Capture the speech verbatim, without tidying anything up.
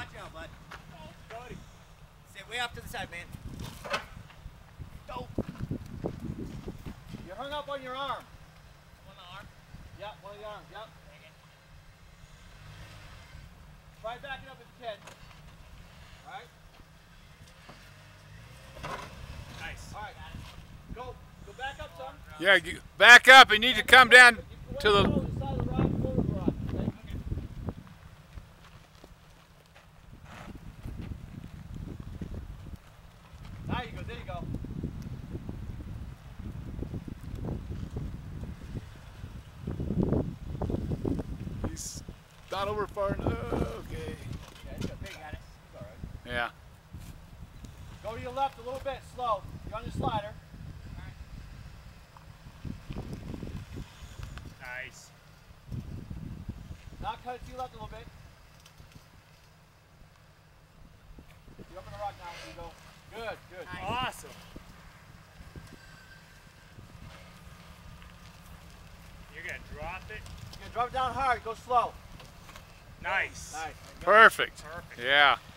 Watch out, bud. Okay. Stay way off to the side, man. Go. You're hung up on your arm. On the arm? Yep, one of the arms, yep. Dang it. Try backing up if you can. Alright? Nice. Alright. Go. Go back up some. Yeah, you back up. You need to come down to the... Side of the rock, forward of the rock. Okay? There you go, there you go. He's not over far enough. Okay. Okay, you got it. It's alright. Yeah. Go to your left a little bit, slow. You're on your slider. Nice. Now cut it to your left a little bit. You're up on the rock now. You go. Good, good. Nice. Awesome. You're gonna drop it. You're gonna drop it down hard. Go slow. Nice. Nice. Perfect. Perfect. Yeah.